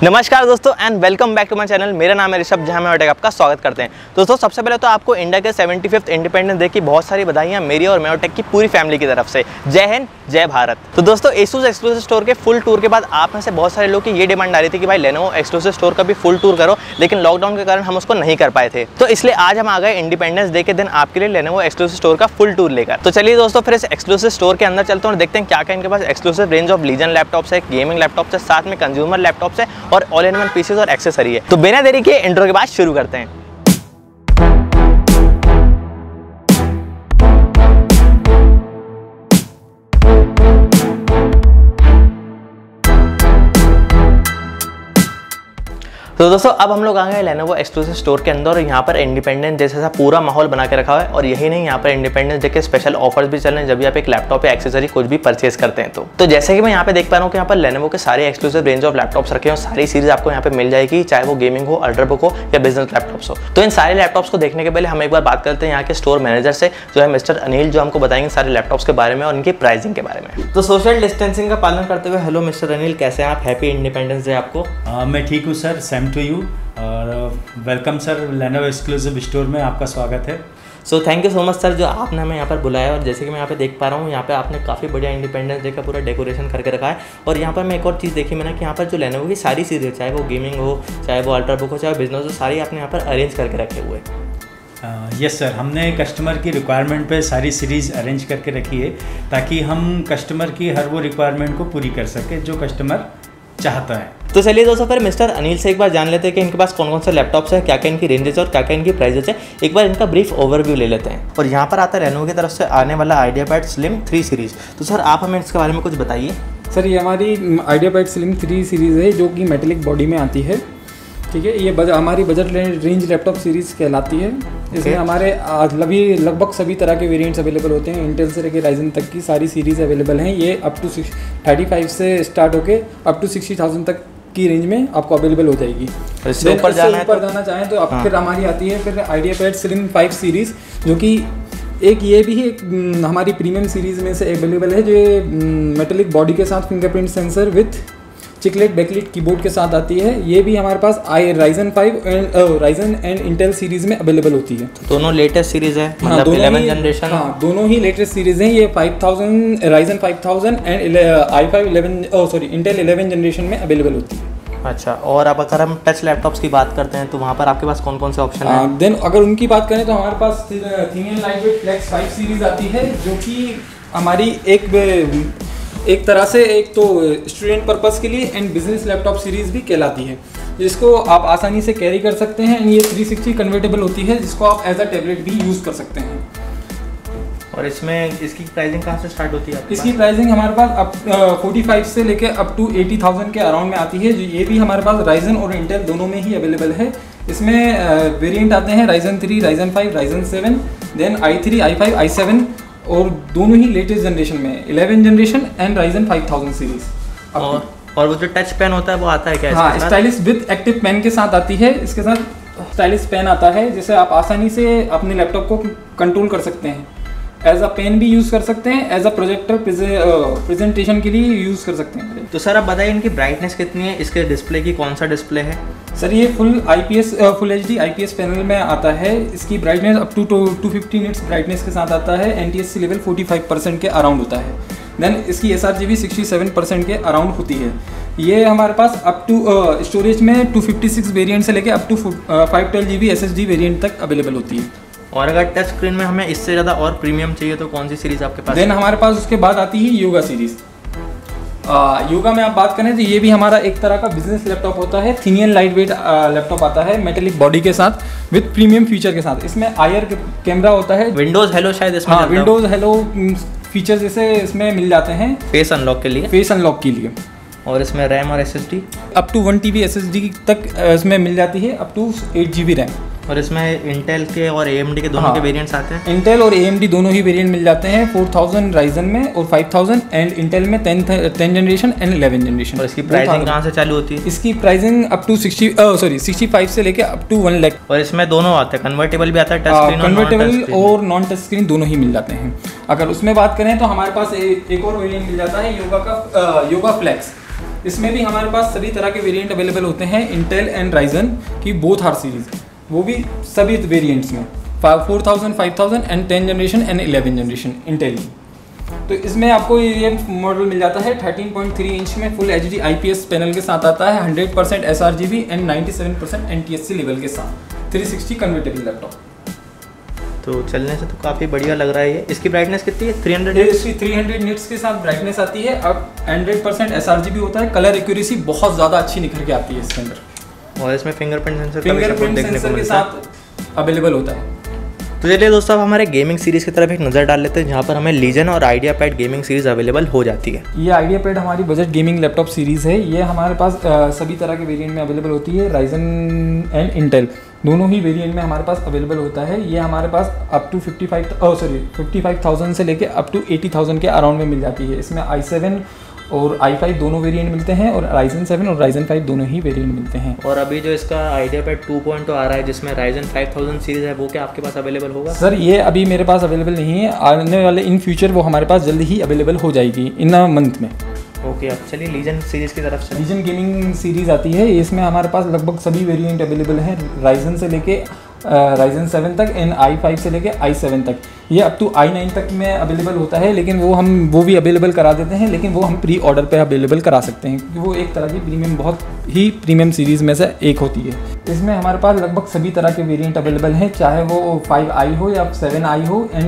नमस्कार दोस्तों and welcome back to my channel. मेरा नाम है ऋषभ, जहां मैं आपका स्वागत करते हैं। दोस्तों सबसे पहले तो आपको इंडिया के 75th इंडिपेंडेंस डे की बहुत सारी बधाइयां मेरी और मेयोटेक की पूरी फैमिली की तरफ से। जय हिंद, जय भारत। तो दोस्तों ASUS एक्सक्लूसिव स्टोर के फुल टूर के बाद आप में से बहुत सारे लोग की ये डिमांड आ रही थी कि भाई लेनोवो एक्सक्लूसिव स्टोर का भी फुल टूर करो, लेकिन लॉकडाउन के कारण हम उसको नहीं कर पाए थे। तो इसलिए आज हम आ गए इंडिपेंडेंस डे के दिन आपके लिए लेनोवो एक्सक्लूसिव स्टोर का फुल टूर लेकर। तो चलिए दोस्तों फिर इस एक्सक्लूसिव स्टोर के अंदर चलते हैं और देखते हैं क्या क्या इनके पास exclusive range of Legion laptops है, गेमिंग लैपटॉप्स है, साथ में कंज्यूमर लैपटॉप्स है और ऑल इन वन पीसीज और एक्सेसरी है। तो बिना देरी के इंट्रो के बाद शुरू करते हैं। तो दोस्तों अब हम लोग आ गए लेनोवो एक्सक्लूसिव स्टोर के अंदर और यहाँ पर इंडिपेंडेंस डे जैसा पूरा माहौल बना के रखा हुआ है। और यही नहीं, यहाँ पर इंडिपेंडेंस डे के स्पेशल ऑफर्स भी चल रहे हैं जब भी आप एक लैपटॉप या एक्सेसरी कुछ भी परचेज करते हैं। तो जैसे कि मैं यहाँ पे देख पा रहा हूँ कि यहाँ पर लेनोवो के सारे एक्सक्लूसिव रेंज ऑफ लैपटॉप्स रखे हैं और सारी सीरीज आपको यहाँ पे मिल जाएगी, चाहे वो गेमिंग हो, अल्ट्राबुक हो या बिजनेस लैपटॉप्स हो। तो इन सारे लैपटॉप्स को देखने के पहले हम एक बार बात करते हैं यहाँ के स्टोर मैनेजर से, जो है मिस्टर अनिल, जो हमको बताएंगे सारे लैपटॉप्स के बारे में और उनकी प्राइसिंग के बारे में। तो सोशल डिस्टेंसिंग का पालन करते हुए हेलो मिस्टर अनिल, कैसे हैं आप? हैप्पी इंडिपेंडेंस डे आपको। मैं ठीक हूँ सर, सेम टू यू और welcome sir, Lenovo exclusive store में आपका स्वागत है। So thank you so much sir, जो आपने हमें यहाँ पर बुलाया। और जैसे कि मैं यहाँ पे देख पा रहा हूँ, यहाँ पे आपने काफ़ी बढ़िया इंडिपेंडेंस डे का पूरा डेकोरेशन करके रखा है। और यहाँ पर मैं एक और चीज़ देखी मैंने कि यहाँ पर जो लेनोवो की सारी चीज़ें, चाहे वो गेमिंग हो, चाहे वो अल्ट्राबुक हो, चाहे बिजनेस हो, सारी आपने यहाँ पर अरेंज करके रखे हुए हैं। यस सर, हमने कस्टमर की रिक्वायरमेंट पे सारी सीरीज़ अरेंज करके रखी है ताकि हम कस्टमर की हर वो रिक्वायरमेंट को पूरी कर सके जो कस्टमर चाहता है। तो चलिए दोस्तों फिर मिस्टर अनिल से एक बार जान लेते हैं कि इनके पास कौन कौन से लैपटॉप्स है, क्या क्या इनकी रेंजेस और क्या क्या इनकी प्राइजेस है। एक बार इनका ब्रीफ ओवरव्यू ले लेते हैं। और यहाँ पर आता है लेनोवो की तरफ से आने वाला आइडियापैड स्लिम 3 सीरीज़। तो सर आप हमें इसके बारे में कुछ बताइए। सर ये हमारी आइडियापैड स्लिम 3 सीरीज़ है जो कि मेटेलिक बॉडी में आती है। ठीक है, ये हमारी बजट रेंज लैपटॉप सीरीज़ कहलाती है। इसमें हमारे लगभग सभी तरह के वेरिएंट्स अवेलेबल होते हैं। इंटेल से लेकर राइजन तक की सारी सीरीज़ अवेलेबल हैं। ये अप टू 35 से स्टार्ट होके अप टू 60,000 तक की रेंज में आपको अवेलेबल हो जाएगी। इससे ऊपर जाना चाहें तो अब फिर हमारी आती है फिर आइडियापैड स्लिम 5 सीरीज़, जो कि एक ये भी एक हमारी प्रीमियम सीरीज़ में से अवेलेबल है, जो मेटेलिक बॉडी के साथ fingerprint sensor with chiclet backlit keyboard के साथ आती है। ये भी हमारे पास राइजन एंड इंटेल सीरीज़ में अवेलेबल होती है। दोनों लेटेस्ट सीरीज़ है, मतलब 11 जनरेशन। हाँ, दोनों ही लेटेस्ट सीरीज़ हैं। ये 5000 राइजन 5000 एंड इंटेल 11 जनरेशन में अवेलेबल होती है। अच्छा, और अब अगर हम टच लैपटॉप्स की बात करते हैं तो वहाँ पर आपके पास कौन कौन से ऑप्शन हैं? देन अगर उनकी बात करें तो हमारे पास थिनियन लाइटवेट फ्लेक्स 5 सीरीज़ आती है, जो कि हमारी एक तरह से एक तो स्टूडेंट पर्पस के लिए एंड बिजनेस लैपटॉप सीरीज़ भी कहलाती है, जिसको आप आसानी से कैरी कर सकते हैं। ये 360 कन्वर्टेबल होती है, जिसको आप एज अ टैबलेट भी यूज़ कर सकते हैं। और इसमें इसकी प्राइसिंग कहाँ से स्टार्ट होती है? इसकी प्राइसिंग हमारे पास अब 45 से लेके अप टू 80,000 के अराउंड में आती है। ये भी हमारे पास राइजन और इंटेल दोनों में ही अवेलेबल है। इसमें वेरिएंट आते हैं Ryzen 3, Ryzen 5, Ryzen 7, then i3, i5, i7 और दोनों ही लेटेस्ट जनरेशन में 11 जनरेशन एंड राइजन 5000 सीरीज। और वो जो टच पेन होता है वो आता है क्या? हाँ, स्टाइलिश विद एक्टिव पेन के साथ आती है। इसके साथ स्टाइलिश पेन आता है, जिसे आप आसानी से अपने लैपटॉप को कंट्रोल कर सकते हैं। एज अ पेन भी यूज़ कर सकते हैं, एज अ प्रोजेक्टर प्रेजेंटेशन के लिए यूज़ कर सकते हैं। तो सर आप बताइए इनकी ब्राइटनेस कितनी है, इसके डिस्प्ले की कौन सा डिस्प्ले है? सर ये फुल HD IPS पैनल में आता है। इसकी brightness up to 250 nits brightness के साथ आता है। NTSC लेवल 45% के अराउंड होता है। देन इसकी sRGB 67% के अराउंड होती है। ये हमारे पास अप टू स्टोरेज में 256 वेरिएंट से लेकर up to 512 GB SSD variant तक अवेलेबल होती है। और अगर टच स्क्रीन में हमें इससे ज़्यादा और प्रीमियम चाहिए तो कौन सी सीरीज़ आपके पास? देन हमारे पास उसके बाद आती है योगा सीरीज़। योगा में आप बात करें तो ये भी हमारा एक तरह का बिजनेस लैपटॉप होता है। थिनियन लाइटवेट लैपटॉप आता है मेटेलिक बॉडी के साथ विद प्रीमियम फीचर के साथ। इसमें आयर कैमरा होता है, विंडोज़ हेलो शायद इसमें। हाँ, विंडोज़ हेलो फीचर जैसे इसमें मिल जाते हैं फेस अनलॉक के लिए। और इसमें रैम और SSD up to 1 TB SSD तक इसमें मिल जाती है, अप टू 8 GB रैम। और इसमें इंटेल के और AMD के दोनों के वेरिएंट्स आते हैं। इंटेल और AMD दोनों ही वेरिएंट मिल जाते हैं। 4000 राइजन में और 5000 एंड इंटेल में 10 जनरेशन एंड 11 जनरेशन। और इसकी प्राइसिंग कहाँ से चालू होती है? इसकी प्राइसिंग अप टू 65 से लेके अप टू 1 लाख। और इसमें दोनों आते हैं, कन्वर्टेबल भी आता है, टच स्क्रीन कन्वर्टेबल और नॉन टच स्क्रीन दोनों ही मिल जाते हैं। अगर उसमें बात करें तो हमारे पास एक और वेरिएंट मिल जाता है योगा फ्लेक्स। इसमें भी हमारे पास सभी तरह के वेरिएंट अवेलेबल होते हैं, इंटेल एंड राइजन की बोथ आर सीरीज, वो भी सभी वेरिएंट्स में 4000, 5000 and 10 generation and 11 generation Intel की। तो इसमें आपको ये मॉडल मिल जाता है 13.3 इंच में फुल HD IPS पैनल के साथ आता है, 100% sRGB एंड 97% NTSC लेवल के साथ, 360 कन्वर्टेबल लैपटॉप। तो चलने से तो काफ़ी बढ़िया लग रहा है ये। इसकी ब्राइटनेस कितनी है? 300 इसकी 300 निट्स के साथ ब्राइटनेस आती है। अब 100% sRGB होता है, कलर एक्यूरेसी बहुत ज़्यादा अच्छी निखर के आती है इसके अंदर, और इसमें फिंगरप्रिंट सेंसर के साथ अवेलेबल होता है। तो चलिए दोस्तों, अब हमारे गेमिंग सीरीज़ की तरफ एक नज़र डाल लेते हैं, जहाँ पर हमें लीजन और IdeaPad gaming series available हो जाती है। ये आइडिया पैड हमारी बजट गेमिंग लैपटॉप सीरीज़ है। ये हमारे पास सभी तरह के वेरिएंट में अवेलेबल होती है, राइजन एंड इंटेल दोनों ही वेरिएंट में हमारे पास अवेलेबल होता है। ये हमारे पास अप टू 55,000 से लेके अप टू 80,000 के अराउंड में मिल जाती है। इसमें i7 और i5 दोनों वेरिएंट मिलते हैं, और Ryzen 7 और Ryzen 5 दोनों ही वेरिएंट मिलते हैं। और अभी जो इसका आइडिया पैड 2.0 आ रहा है, जिसमें Ryzen 5000 सीरीज़ है, वो क्या आपके पास अवेलेबल होगा? सर ये अभी मेरे पास अवेलेबल नहीं है, आने वाले इन फ्यूचर वो हमारे पास जल्दी ही अवेलेबल हो जाएगी इन मंथ में। ओके, अब चलिए लीजन सीरीज़ की तरफ से। लीजन गेमिंग सीरीज़ आती है, इसमें हमारे पास लगभग सभी वेरिएंट अवेलेबल हैं, Ryzen से लेके Ryzen 7 तक एंड i5 से लेके i7 तक। ये अप टू i9 तक में अवेलेबल होता है, लेकिन वो भी अवेलेबल करा देते हैं, लेकिन वो हम प्री ऑर्डर पे अवेलेबल करा सकते हैं, क्योंकि वो एक तरह की प्रीमियम, बहुत ही प्रीमियम सीरीज़ में से एक होती है। इसमें हमारे पास लगभग सभी तरह के वेरिएंट अवेलेबल हैं, चाहे वो 5i हो या 7i हो एंड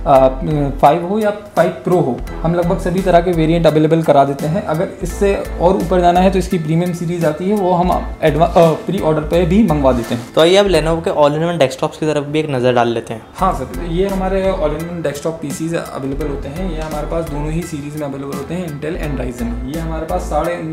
5 हो या 5 Pro हो, हम लगभग सभी तरह के वेरिएंट अवेलेबल करा देते हैं। अगर इससे और ऊपर जाना है तो इसकी प्रीमियम सीरीज़ आती है, वो हम प्री ऑर्डर पे भी मंगवा देते हैं। तो आइए अब लेनोवो के ऑल इन वन डेस्कटॉप्स की तरफ भी एक नज़र डाल लेते हैं। हाँ सर, ये हमारे all in one desktop PCs available होते हैं। ये हमारे पास दोनों ही सीरीज़ में अवेलेबल होते हैं, इंटेल एंड राइजन। ये हमारे पास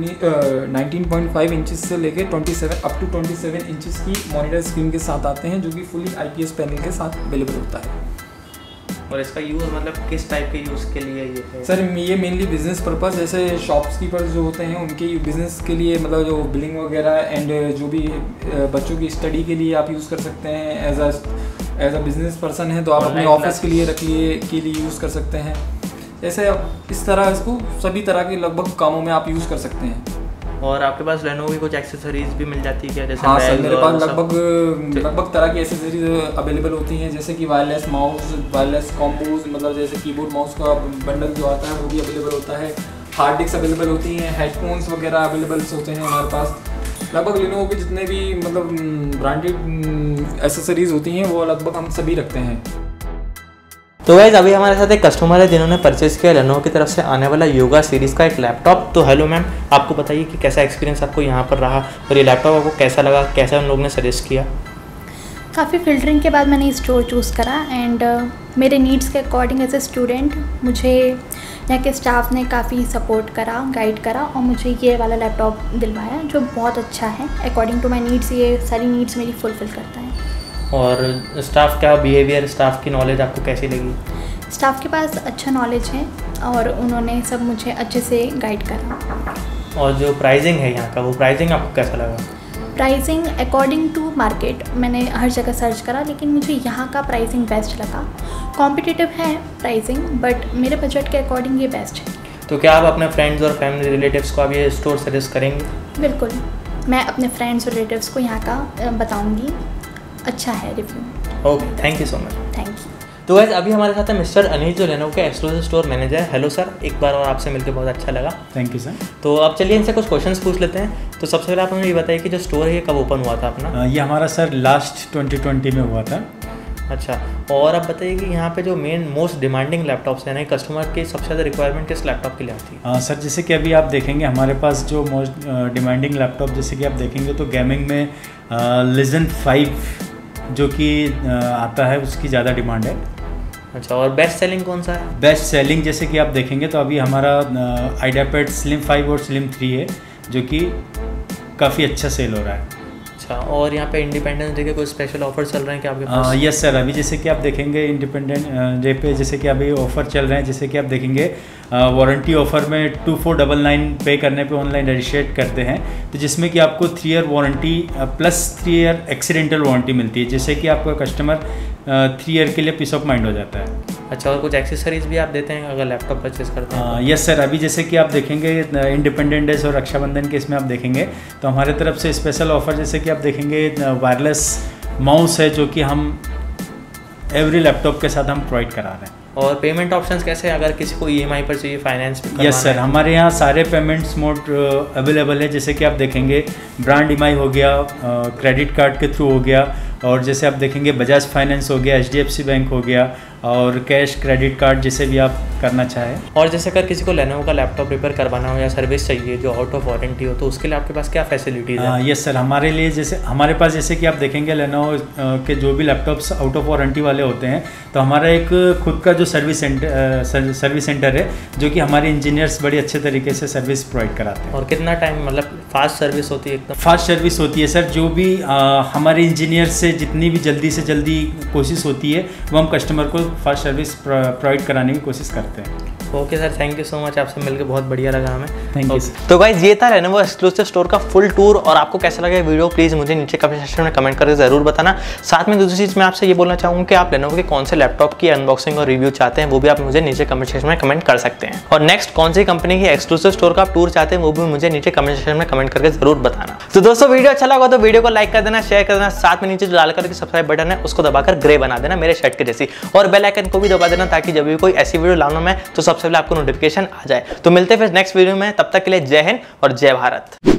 19.5 इंचेस से लेके 27 अप टू 27 इंचेस की मॉनिटर स्क्रीन के साथ आते हैं, जो कि फुली IPS पैनल के साथ अवेलेबल होता है। और इसका यूज़ मतलब किस टाइप के यूज़ के लिए ये है? सर ये मेनली बिजनेस पर्पस, जैसे शॉप्सकीपर्स जो होते हैं उनके बिजनेस के लिए, मतलब जो बिलिंग वगैरह एंड जो भी बच्चों की स्टडी के लिए आप यूज़ कर सकते हैं। एज अ बिजनेस पर्सन है तो आप अपने ऑफिस के लिए यूज़ कर सकते हैं। जैसे इस तरह इसको सभी तरह के लगभग कामों में आप यूज़ कर सकते हैं। और आपके पास लेनोवो की कुछ एक्सेसरीज भी मिल जाती है क्या? जैसे हाँ सर, मेरे पास लगभग तरह की एक्सेसरीज अवेलेबल होती हैं, जैसे कि वायरलेस माउस, वायरलेस कॉम्बोज, मतलब जैसे कीबोर्ड माउस का बंडल जो आता है वो भी अवेलेबल होता है। हार्ड डिस्क अवेलेबल होती हैं, हेडफोन्स वगैरह अवेलेबल होते हैं हमारे पास। लगभग लेनोवो के जितने भी मतलब ब्रांडेड एक्सेसरीज होती हैं वो लगभग हम सभी रखते हैं। तो गाइस, अभी हमारे साथ एक कस्टमर है जिन्होंने परचेज़ किया लेनोवो की तरफ से आने वाला योगा सीरीज़ का एक लैपटॉप। तो हेलो मैम, आपको बताइए कि कैसा एक्सपीरियंस आपको यहाँ पर रहा, और ये लैपटॉप आपको कैसा लगा, कैसा उन लोगों ने सजेस्ट किया? काफ़ी फ़िल्टरिंग के बाद मैंने स्टोर चूज़ करा, एंड मेरे नीड्स के अकॉर्डिंग एज ए स्टूडेंट मुझे यहाँ के स्टाफ ने काफ़ी सपोर्ट करा, गाइड करा, और मुझे ये वाला लैपटॉप दिलवाया जो बहुत अच्छा है। अकॉर्डिंग टू माई नीड्स ये सारी नीड्स मेरी फुलफ़िल करता है। और स्टाफ का बिहेवियर, स्टाफ की नॉलेज आपको कैसी लगी? स्टाफ के पास अच्छा नॉलेज है और उन्होंने सब मुझे अच्छे से गाइड करा। और जो प्राइसिंग है यहाँ का, वो प्राइसिंग आपको कैसा लगा? प्राइसिंग अकॉर्डिंग टू मार्केट मैंने हर जगह सर्च करा, लेकिन मुझे यहाँ का प्राइसिंग बेस्ट लगा। कॉम्पिटिटिव है प्राइसिंग, बट मेरे बजट के अकॉर्डिंग ये बेस्ट है। तो क्या आप अपने फ्रेंड्स और फैमिली रिलेटिव्स को आप ये स्टोर सजेस्ट करेंगे? बिल्कुल, मैं अपने फ्रेंड्स और रिलेटिव्स को यहाँ का बताऊँगी, अच्छा है review. Okay, thank you so much. Thank you. तो गाइस, अभी हमारे साथ है मिस्टर अनिल, जो लेनोवो के एक्सक्लूसिव स्टोर मैनेजर है। हेलो सर, एक बार और आपसे मिलकर बहुत अच्छा लगा। Thank you sir. तो अब चलिए इनसे कुछ क्वेश्चंस पूछ लेते हैं। तो सबसे पहले आप हमें ये बताइए कि जो स्टोर है ये कब ओपन हुआ था अपना? ये हमारा सर लास्ट 2020 में हुआ था। अच्छा, और अब बताइए कि यहाँ पे जो मेन मोस्ट डिमांडिंग लैपटॉप्स हैं, कस्टमर की सबसे ज़्यादा रिक्वायरमेंट किस लैपटॉप के लिए आती है? सर जैसे कि अभी आप देखेंगे हमारे पास जो मोस्ट डिमांडिंग लैपटॉप, जैसे कि आप देखेंगे तो गेमिंग में लीजन 5 जो कि आता है उसकी ज़्यादा डिमांड है। अच्छा, और बेस्ट सेलिंग कौन सा है? बेस्ट सेलिंग जैसे कि आप देखेंगे तो अभी हमारा आइडिया पैड स्लिम 5 और स्लिम 3 है, जो कि काफ़ी अच्छा सेल हो रहा है। अच्छा, और यहाँ पे इंडिपेंडेंस डे के कोई स्पेशल ऑफर चल रहे हैं क्या आपके पास? यस सर, अभी जैसे कि आप देखेंगे इंडिपेंडेंट डे पे जैसे कि अभी ऑफर चल रहे हैं, जैसे कि आप देखेंगे वारंटी ऑफर में 2499 पे करने पे ऑनलाइन रजिस्ट्रेट करते हैं, तो जिसमें कि आपको 3 year warranty plus 3 year accidental warranty मिलती है, जिससे कि आपका कस्टमर 3 ईयर के लिए पीस ऑफ माइंड हो जाता है। अच्छा, और कुछ एक्सेसरीज भी आप देते हैं अगर लैपटॉप परचेज करते हैं? यस सर, अभी जैसे कि आप देखेंगे इंडिपेंडेंस डे और रक्षाबंधन के इसमें आप देखेंगे तो हमारे तरफ से स्पेशल ऑफर जैसे कि आप देखेंगे वायरलेस माउस है जो कि हम एवरी लैपटॉप के साथ हम प्रोवाइड करा रहे हैं। और पेमेंट ऑप्शंस कैसे हैं अगर किसी को EMI पर चाहिए, फाइनेंस पे करवाना यस सर, हमारे यहाँ सारे पेमेंट्स मोड अवेलेबल है। जैसे कि आप देखेंगे ब्रांड EMI हो गया, क्रेडिट कार्ड के थ्रू हो गया, और जैसे आप देखेंगे बजाज फाइनेंस हो गया, HDFC बैंक हो गया, और कैश क्रेडिट कार्ड जिसे भी आप करना चाहें। और जैसे अगर किसी को लेनोवो का लैपटॉप रिपेयर करवाना हो या सर्विस चाहिए जो आउट ऑफ वारंटी हो, तो उसके लिए आपके पास क्या फैसिलिटीज़ है? यस सर, हमारे लिए जैसे हमारे पास जैसे कि आप देखेंगे लेनोवो के जो भी लैपटॉप्स आउट ऑफ वारंटी वाले होते हैं तो हमारा एक खुद का जो सर्विस सेंटर है जो कि हमारे इंजीनियर्स बड़ी अच्छे तरीके से सर्विस प्रोवाइड कराते हैं। और कितना टाइम, मतलब फास्ट सर्विस होती है? एकदम फास्ट सर्विस होती है सर। जो भी हमारे इंजीनियर से जितनी भी जल्दी से जल्दी कोशिश होती है वो हम कस्टमर को फास्ट सर्विस प्रोवाइड कराने की कोशिश करते हैं। Okay sir, thank you so much, आपसे मिलकर बहुत बढ़िया लगा हमें। Thank you. तो गाइस, ये था लेनोवो एक्सक्लूसिव स्टोर का फुल टूर, और आपको कैसा लगा वीडियो प्लीज़ मुझे नीचे कमेंट सेक्शन में कमेंट करके ज़रूर बताना। साथ में दूसरी चीज़ मैं आपसे ये बोलना चाहूँगा कि आप लेनोवो के कौन से लैपटॉप की अनबॉक्सिंग और रिव्यू चाहते हैं वो भी आप मुझे नीचे कमेंट सेक्शन में कमेंट कर सकते हैं। और नेक्स्ट कौन सी कंपनी की एक्सक्लूसिव स्टोर का आप टूर चाहते हैं वो भी मुझे नीचे कमेंट सेक्शन में कमेंट करके जरूर बताना। तो दोस्तों, वीडियो अच्छा लगा तो वीडियो को लाइक कर देना, शेयर कर देना, साथ में नीचे जो लाल कलर की सब्सक्राइब बटन है उसको दबाकर ग्रे बना देना मेरे शर्ट के जैसी, और बेल आइकन को भी दबा देना ताकि जब भी कोई ऐसी वीडियो लाऊं मैं तो सबसे पहले आपको नोटिफिकेशन आ जाए। तो मिलते हैं फिर नेक्स्ट वीडियो में, तब तक के लिए जय हिंद और जय भारत।